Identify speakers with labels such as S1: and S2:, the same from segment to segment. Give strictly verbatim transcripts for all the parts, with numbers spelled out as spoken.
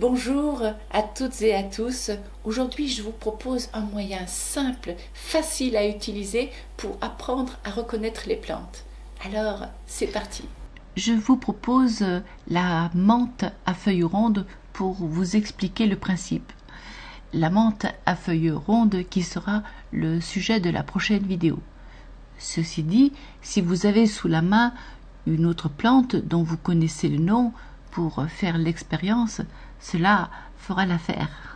S1: Bonjour à toutes et à tous. Aujourd'hui, je vous propose un moyen simple, facile à utiliser pour apprendre à reconnaître les plantes. Alors, c'est parti. Je vous propose la menthe à feuilles rondes pour vous expliquer le principe. La menthe à feuilles rondes qui sera le sujet de la prochaine vidéo. Ceci dit, si vous avez sous la main une autre plante dont vous connaissez le nom pour faire l'expérience, cela fera l'affaire.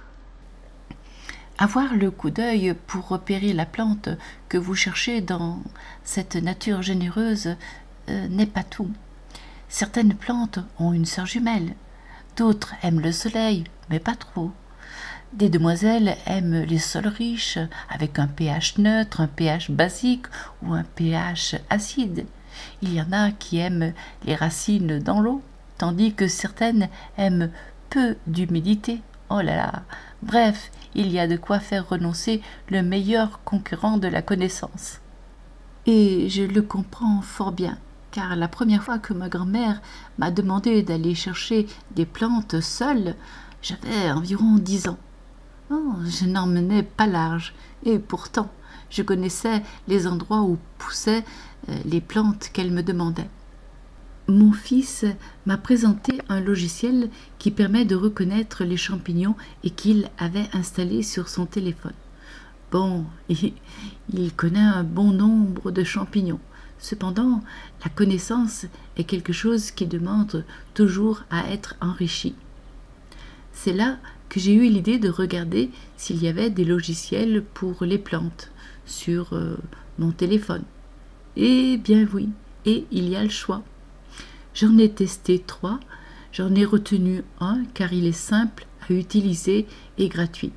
S1: Avoir le coup d'œil pour repérer la plante que vous cherchez dans cette nature généreuse euh, n'est pas tout. Certaines plantes ont une sœur jumelle, d'autres aiment le soleil, mais pas trop. Des demoiselles aiment les sols riches, avec un pH neutre, un pH basique ou un pH acide. Il y en a qui aiment les racines dans l'eau, tandis que certaines aiment peu d'humidité. Oh là là! Bref, il y a de quoi faire renoncer le meilleur concurrent de la connaissance. Et je le comprends fort bien, car la première fois que ma grand-mère m'a demandé d'aller chercher des plantes seule, j'avais environ dix ans. Oh, je n'en menais pas large, et pourtant, je connaissais les endroits où poussaient les plantes qu'elle me demandait. Mon fils m'a présenté un logiciel qui permet de reconnaître les champignons et qu'il avait installé sur son téléphone. Bon, il connaît un bon nombre de champignons. Cependant, la connaissance est quelque chose qui demande toujours à être enrichi. C'est là que j'ai eu l'idée de regarder s'il y avait des logiciels pour les plantes sur euh, mon téléphone. Eh bien oui, et il y a le choix. J'en ai testé trois, j'en ai retenu un car il est simple à utiliser et gratuit.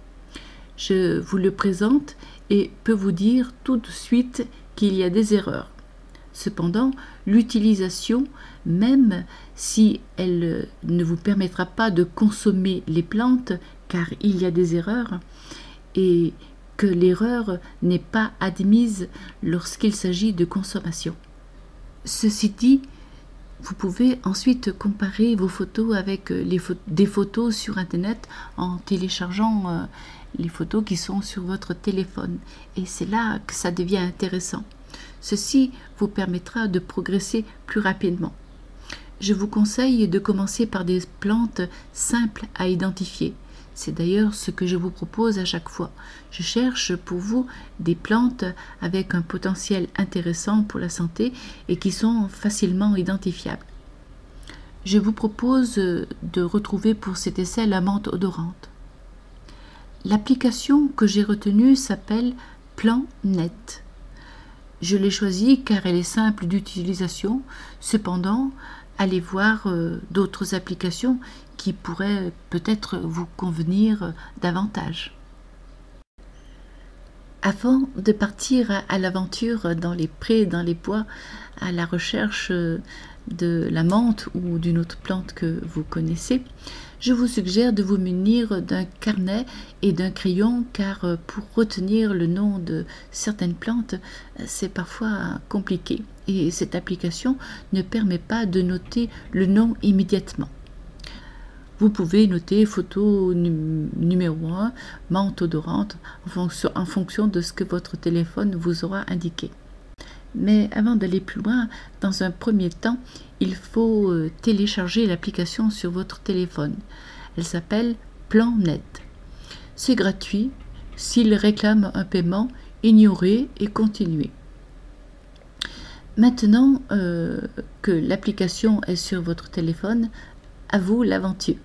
S1: Je vous le présente et peux vous dire tout de suite qu'il y a des erreurs. Cependant, l'utilisation, même si elle ne vous permettra pas de consommer les plantes, car il y a des erreurs, et que l'erreur n'est pas admise lorsqu'il s'agit de consommation. Ceci dit, vous pouvez ensuite comparer vos photos avec les pho- des photos sur Internet en téléchargeant euh, les photos qui sont sur votre téléphone. Et c'est là que ça devient intéressant. Ceci vous permettra de progresser plus rapidement. Je vous conseille de commencer par des plantes simples à identifier. C'est d'ailleurs ce que je vous propose à chaque fois. Je cherche pour vous des plantes avec un potentiel intéressant pour la santé et qui sont facilement identifiables. Je vous propose de retrouver pour cet essai la menthe odorante. L'application que j'ai retenue s'appelle PlantNet. Je l'ai choisie car elle est simple d'utilisation. Cependant, allez voir euh, d'autres applications qui pourraient peut-être vous convenir davantage. Avant de partir à l'aventure dans les prés, dans les bois, à la recherche de la menthe ou d'une autre plante que vous connaissez, je vous suggère de vous munir d'un carnet et d'un crayon car pour retenir le nom de certaines plantes, c'est parfois compliqué et cette application ne permet pas de noter le nom immédiatement. Vous pouvez noter photo numéro un, menthe odorante, en fonction, en fonction de ce que votre téléphone vous aura indiqué. Mais avant d'aller plus loin, dans un premier temps, il faut télécharger l'application sur votre téléphone. Elle s'appelle PlantNet. C'est gratuit. S'il réclame un paiement, ignorez et continuez. Maintenant euh, que l'application est sur votre téléphone, à vous l'aventure.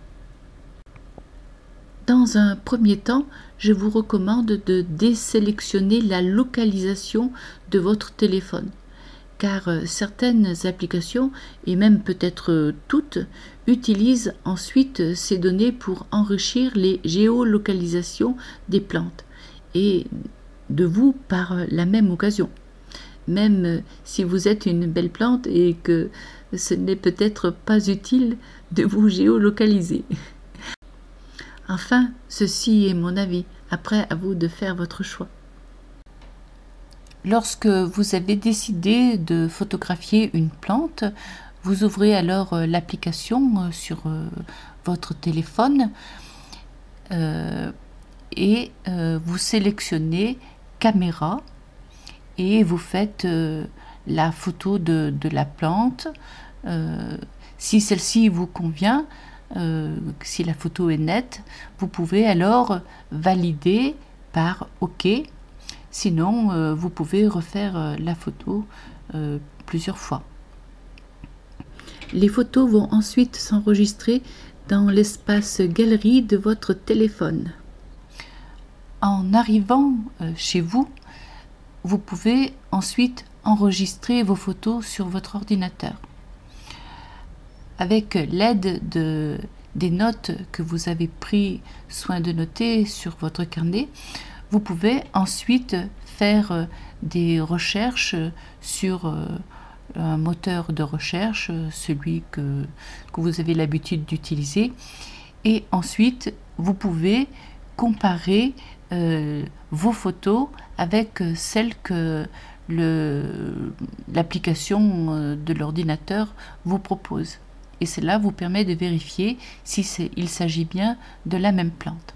S1: Dans un premier temps, je vous recommande de désélectionner la localisation de votre téléphone, car certaines applications, et même peut-être toutes, utilisent ensuite ces données pour enrichir les géolocalisations des plantes, et de vous par la même occasion. Même si vous êtes une belle plante et que ce n'est peut-être pas utile de vous géolocaliser. Enfin, ceci est mon avis. Après, à vous de faire votre choix. Lorsque vous avez décidé de photographier une plante, vous ouvrez alors l'application sur votre téléphone euh, et euh, vous sélectionnez caméra et vous faites euh, la photo de, de la plante. Euh, si celle-ci vous convient, euh, si la photo est nette, vous pouvez alors valider par OK. Sinon, euh, vous pouvez refaire euh, la photo euh, plusieurs fois. Les photos vont ensuite s'enregistrer dans l'espace galerie de votre téléphone. En arrivant euh, chez vous, vous pouvez ensuite enregistrer vos photos sur votre ordinateur. Avec l'aide de, des notes que vous avez pris soin de noter sur votre carnet, vous pouvez ensuite faire des recherches sur un moteur de recherche, celui que, que vous avez l'habitude d'utiliser. Et ensuite, vous pouvez comparer euh, vos photos avec celles que l'application de l'ordinateur vous propose. Et cela vous permet de vérifier si il s'agit bien de la même plante.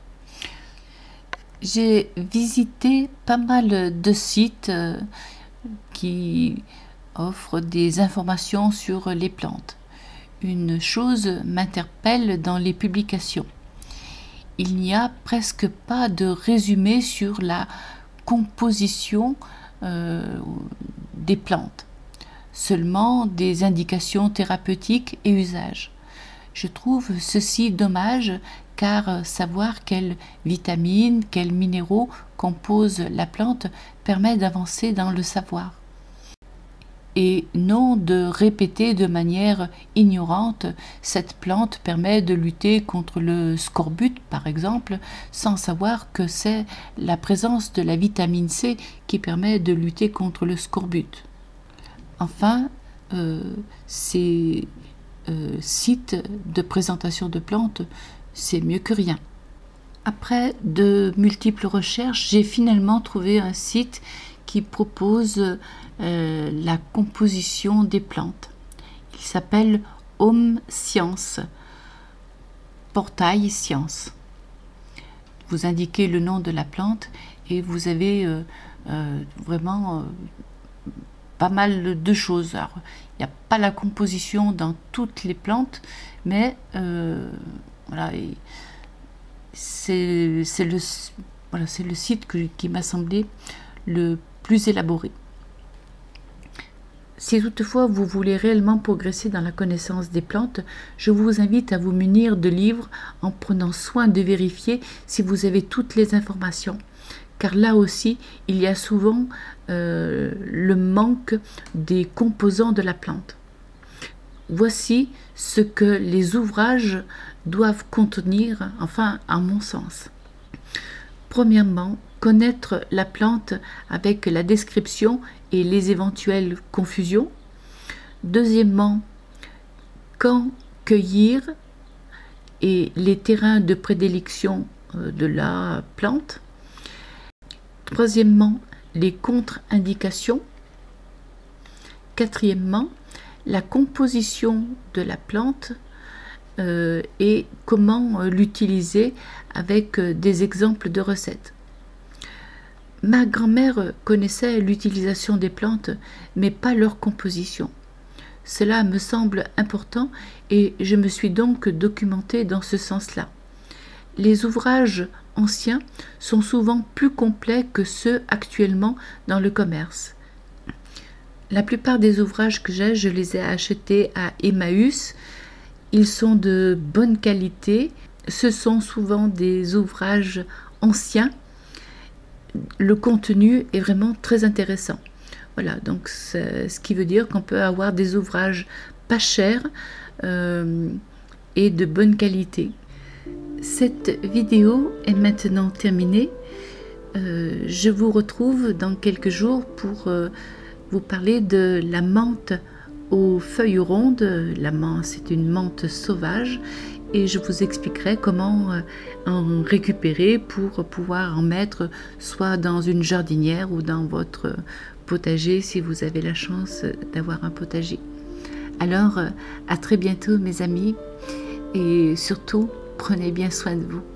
S1: J'ai visité pas mal de sites euh, qui offrent des informations sur les plantes. Une chose m'interpelle dans les publications. Il n'y a presque pas de résumé sur la composition euh, des plantes, seulement des indications thérapeutiques et usages. Je trouve ceci dommage car savoir quelles vitamines, quels minéraux composent la plante permet d'avancer dans le savoir. Et non de répéter de manière ignorante cette plante permet de lutter contre le scorbut par exemple, sans savoir que c'est la présence de la vitamine C qui permet de lutter contre le scorbut. Enfin, euh, ces euh, sites de présentation de plantes, c'est mieux que rien. Après de multiples recherches, j'ai finalement trouvé un site qui propose euh, la composition des plantes. Il s'appelle Home Science, portail science. Vous indiquez le nom de la plante et vous avez euh, euh, vraiment euh, pas mal de choses. Alors, il n'y a pas la composition dans toutes les plantes, mais euh, voilà, c'est le, voilà, c'est le site que, qui m'a semblé le plus élaboré. Si toutefois vous voulez réellement progresser dans la connaissance des plantes, je vous invite à vous munir de livres en prenant soin de vérifier si vous avez toutes les informations. Car là aussi, il y a souvent euh, le manque des composants de la plante. Voici ce que les ouvrages doivent contenir, enfin à mon sens. Premièrement, connaître la plante avec la description et les éventuelles confusions. Deuxièmement, quand cueillir et les terrains de prédilection de la plante. Troisièmement, les contre-indications. Quatrièmement, la composition de la plante euh, et comment euh, l'utiliser avec euh, des exemples de recettes. Ma grand-mère connaissait l'utilisation des plantes, mais pas leur composition. Cela me semble important et je me suis donc documentée dans ce sens-là. Les ouvrages anciens sont souvent plus complets que ceux actuellement dans le commerce. La plupart des ouvrages que j'ai, je les ai achetés à Emmaüs. Ils sont de bonne qualité. Ce sont souvent des ouvrages anciens. Le contenu est vraiment très intéressant. Voilà, donc ce qui veut dire qu'on peut avoir des ouvrages pas chers euh, et de bonne qualité. Cette vidéo est maintenant terminée. Euh, je vous retrouve dans quelques jours pour euh, vous parler de la menthe aux feuilles rondes. La menthe, c'est une menthe sauvage et je vous expliquerai comment en récupérer pour pouvoir en mettre soit dans une jardinière ou dans votre potager si vous avez la chance d'avoir un potager. Alors, à très bientôt mes amis. et surtout, prenez bien soin de vous.